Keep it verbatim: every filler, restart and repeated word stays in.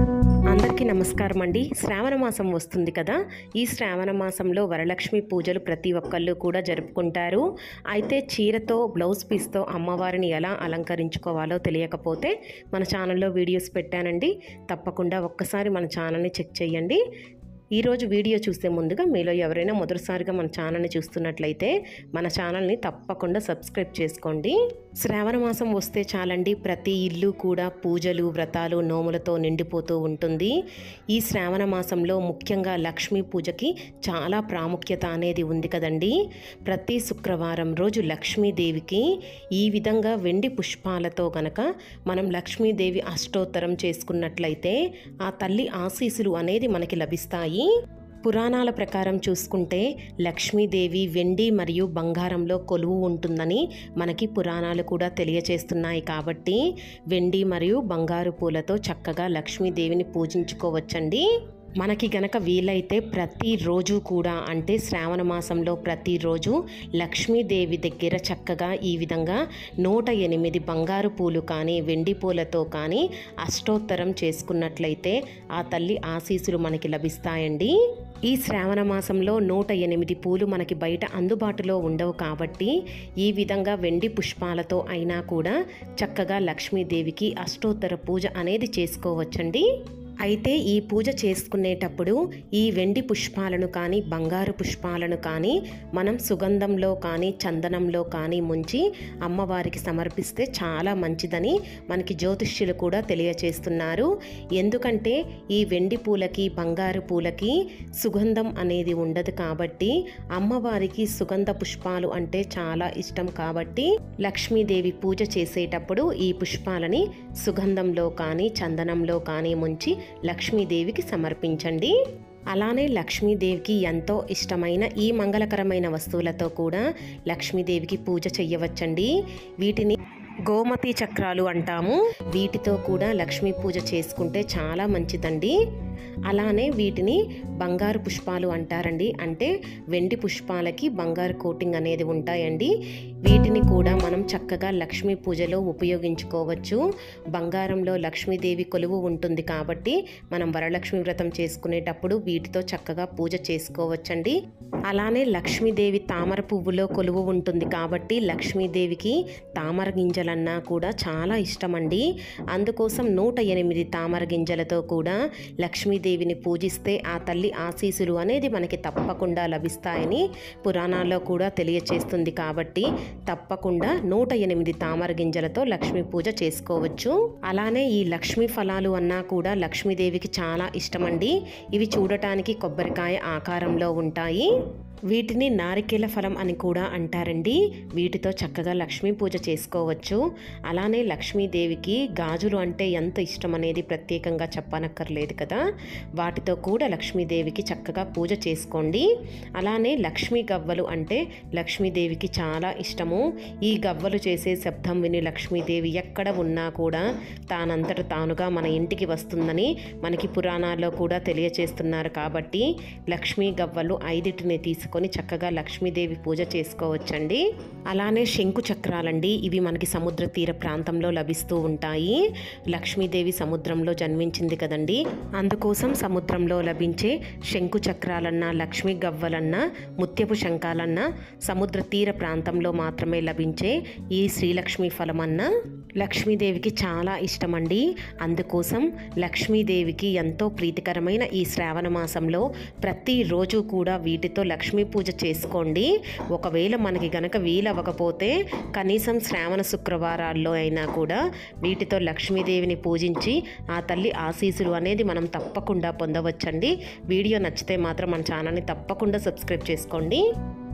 అందరికీ నమస్కారం అండి. శ్రావణ మాసం వస్తుంది కదా. ఈ శ్రావణ మాసంలో వరలక్ష్మి పూజలు ప్రతి ఒక్కళ్ళు కూడా జరుపుకుంటారు. అయితే చీరతో బ్లౌజ్ పీస్తో అమ్మవారిని ఎలా అలంకరించుకోవాలో తెలియకపోతే మన ఛానల్లో వీడియోస్ పెట్టానండి. తప్పకుండా ఒక్కసారి మన ఛానల్ని చెక్ చేయండి. ఈరోజు వీడియో చూసే ముందుగా మీలో ఎవరైనా మొదటిసారిగా మన ఛానల్ని చూస్తున్నట్లయితే మన ఛానల్ని తప్పకుండా సబ్స్క్రైబ్ చేసుకోండి. శ్రావణ మాసం వస్తే చాలండి, ప్రతి ఇల్లు కూడా పూజలు, వ్రతాలు, నోములతో నిండిపోతూ ఉంటుంది. ఈ శ్రావణ మాసంలో ముఖ్యంగా లక్ష్మీ పూజకి చాలా ప్రాముఖ్యత అనేది ఉంది కదండి. ప్రతి శుక్రవారం రోజు లక్ష్మీదేవికి ఈ విధంగా వెండి పుష్పాలతో గనక మనం లక్ష్మీదేవి అష్టోత్తరం చేసుకున్నట్లయితే ఆ తల్లి ఆశీస్సులు అనేది మనకి లభిస్తాయి. పురాణాల ప్రకారం చూసుకుంటే లక్ష్మీదేవి వెండి మరియు బంగారంలో కొలువు ఉంటుందని మనకి పురాణాలు కూడా తెలియచేస్తున్నాయి. కాబట్టి వెండి మరియు బంగారు పూలతో చక్కగా లక్ష్మీదేవిని పూజించుకోవచ్చండి. మనకి గనక వీలైతే ప్రతిరోజు కూడా, అంటే శ్రావణ మాసంలో ప్రతిరోజు లక్ష్మీదేవి దగ్గర చక్కగా ఈ విధంగా నూట ఎనిమిది బంగారు పూలు కానీ వెండి పూలతో కానీ అష్టోత్తరం చేసుకున్నట్లయితే ఆ తల్లి ఆశీస్సులు మనకి లభిస్తాయండి. ఈ శ్రావణ మాసంలో నూట ఎనిమిది పూలు మనకి బయట అందుబాటులో ఉండవు కాబట్టి ఈ విధంగా వెండి పుష్పాలతో అయినా కూడా చక్కగా లక్ష్మీదేవికి అష్టోత్తర పూజ అనేది చేసుకోవచ్చండి. అయితే ఈ పూజ చేసుకునేటప్పుడు ఈ వెండి పుష్పాలను కానీ బంగారు పుష్పాలను కానీ మనం సుగంధంలో కానీ చందనంలో కానీ ముంచి అమ్మవారికి సమర్పిస్తే చాలా మంచిదని మనకి జ్యోతిష్యులు కూడా తెలియచేస్తున్నారు. ఎందుకంటే ఈ వెండి పూలకి బంగారు పూలకి సుగంధం అనేది ఉండదు కాబట్టి అమ్మవారికి సుగంధ పుష్పాలు అంటే చాలా ఇష్టం. కాబట్టి లక్ష్మీదేవి పూజ చేసేటప్పుడు ఈ పుష్పాలని సుగంధంలో కానీ చందనంలో కానీ ముంచి లక్ష్మీదేవికి సమర్పించండి. అలానే లక్ష్మీదేవికి ఎంతో ఇష్టమైన ఈ మంగళకరమైన వస్తువులతో కూడా లక్ష్మీదేవికి పూజ చెయ్యవచ్చండి. వీటిని గోమతి చక్రాలు అంటాము. వీటితో కూడా లక్ష్మీ పూజ చేసుకుంటే చాలా మంచిదండి. అలానే వీటిని బంగారు పుష్పాలు అంటారండి. అంటే వెండి పుష్పాలకి బంగారు కోటింగ్ అనేది ఉంటాయండి. వీటిని కూడా మనం చక్కగా లక్ష్మీ పూజలో ఉపయోగించుకోవచ్చు. బంగారంలో లక్ష్మీదేవి కొలువు ఉంటుంది కాబట్టి మనం వరలక్ష్మి వ్రతం చేసుకునేటప్పుడు వీటితో చక్కగా పూజ చేసుకోవచ్చండి. అలానే లక్ష్మీదేవి తామర పువ్వులో కొలువు ఉంటుంది కాబట్టి లక్ష్మీదేవికి తామర గింజలన్నా కూడా చాలా ఇష్టమండి. అందుకోసం నూట ఎనిమిది తామర గింజలతో కూడా లక్ష్మీదేవిని పూజిస్తే ఆ తల్లి ఆశీస్సులు అనేది మనకి తప్పకుండా లభిస్తాయని పురాణాల్లో కూడా తెలియచేస్తుంది. కాబట్టి తప్పకుండా నూట ఎనిమిది తామర గింజలతో లక్ష్మీ పూజ చేసుకోవచ్చు. అలానే ఈ లక్ష్మీ ఫలాలు అన్నా కూడా లక్ష్మీదేవికి చాలా ఇష్టమండి. ఇవి చూడటానికి కొబ్బరికాయ ఆకారంలో ఉంటాయి. వీటిని నారికేల ఫలం అని కూడా అంటారండి. వీటితో చక్కగా లక్ష్మీ పూజ చేసుకోవచ్చు. అలానే లక్ష్మీదేవికి గాజులు అంటే ఎంత ఇష్టం అనేది ప్రత్యేకంగా చెప్పనక్కర్లేదు కదా. వాటితో కూడా లక్ష్మీదేవికి చక్కగా పూజ చేసుకోండి. అలానే లక్ష్మీ గవ్వలు అంటే లక్ష్మీదేవికి చాలా ఇష్టము. ఈ గవ్వలు చేసే శబ్దం విని లక్ష్మీదేవి ఎక్కడ ఉన్నా కూడా తానంతట తానుగా మన ఇంటికి వస్తుందని మనకి పురాణాల్లో కూడా తెలియచేస్తున్నారు. కాబట్టి లక్ష్మీ గవ్వలు ఐదిటిని తీసుకు కొని చక్కగా లక్ష్మీదేవి పూజ చేసుకోవచ్చండి. అలానే శంకు చక్రాలండి. ఇవి మనకి సముద్ర తీర ప్రాంతంలో లభిస్తూ ఉంటాయి. లక్ష్మీదేవి సముద్రంలో జన్మించింది కదండి. అందుకోసం సముద్రంలో లభించే శంకు చక్రాలన్నా లక్ష్మీ గవ్వలన్నా ముత్యపు శంఖాలన్నా సముద్ర తీర ప్రాంతంలో మాత్రమే లభించే ఈ శ్రీలక్ష్మీ ఫలమన్నా లక్ష్మీదేవికి చాలా ఇష్టమండి. అందుకోసం లక్ష్మీదేవికి ఎంతో ప్రీతికరమైన ఈ శ్రావణ మాసంలో ప్రతిరోజు కూడా వీటితో లక్ష్మీ పూజ చేసుకోండి. ఒకవేళ మనకి గనక వీలవ్వకపోతే కనీసం శ్రావణ శుక్రవారాల్లో అయినా కూడా వీటితో లక్ష్మీదేవిని పూజించి ఆ తల్లి ఆశీస్సులు అనేది మనం తప్పకుండా పొందవచ్చండి. వీడియో నచ్చితే మాత్రం మన ఛానల్ని తప్పకుండా సబ్స్క్రైబ్ చేసుకోండి.